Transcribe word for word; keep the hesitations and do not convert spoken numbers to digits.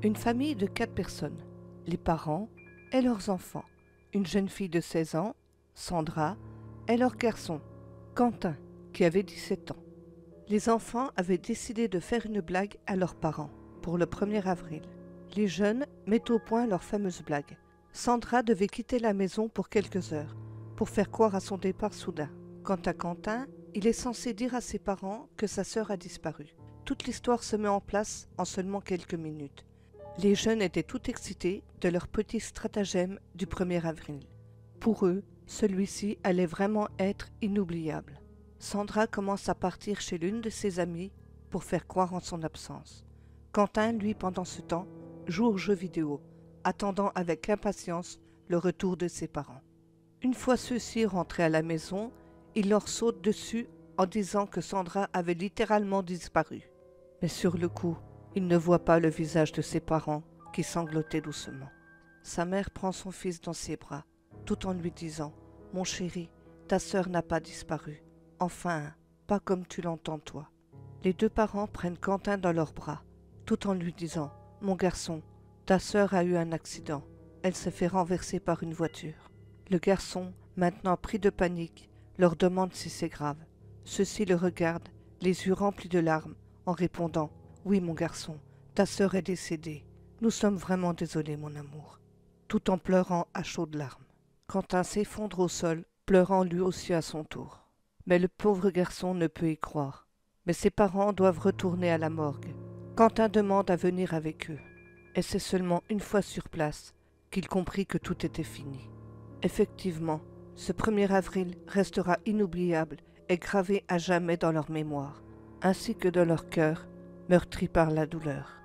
Une famille de quatre personnes, les parents et leurs enfants, une jeune fille de seize ans, Sandra, et leur garçon, Quentin, qui avait dix-sept ans. Les enfants avaient décidé de faire une blague à leurs parents pour le premier avril. Les jeunes mettaient au point leur fameuse blague. Sandra devait quitter la maison pour quelques heures, pour faire croire à son départ soudain. Quant à Quentin, il est censé dire à ses parents que sa sœur a disparu. Toute l'histoire se met en place en seulement quelques minutes. Les jeunes étaient tout excités de leur petit stratagème du premier avril. Pour eux, celui-ci allait vraiment être inoubliable. Sandra commence à partir chez l'une de ses amies pour faire croire en son absence. Quentin, lui, pendant ce temps, joue aux jeux vidéo, attendant avec impatience le retour de ses parents. Une fois ceux-ci rentrés à la maison, il leur saute dessus en disant que Sandra avait littéralement disparu. Mais sur le coup, il ne voit pas le visage de ses parents qui sanglotaient doucement. Sa mère prend son fils dans ses bras, tout en lui disant « Mon chéri, ta sœur n'a pas disparu. Enfin, pas comme tu l'entends toi. » Les deux parents prennent Quentin dans leurs bras, tout en lui disant « Mon garçon, ta sœur a eu un accident. Elle s'est fait renverser par une voiture. » Le garçon, maintenant pris de panique, leur demande si c'est grave. Ceux-ci le regardent, les yeux remplis de larmes, en répondant « Oui, mon garçon, ta sœur est décédée. Nous sommes vraiment désolés, mon amour. » Tout en pleurant à chaudes larmes. Quentin s'effondre au sol, pleurant lui aussi à son tour. Mais le pauvre garçon ne peut y croire. Mais ses parents doivent retourner à la morgue. Quentin demande à venir avec eux. Et c'est seulement une fois sur place qu'il comprit que tout était fini. Effectivement, ce premier avril restera inoubliable et gravé à jamais dans leur mémoire, ainsi que dans leur cœur, meurtri par la douleur.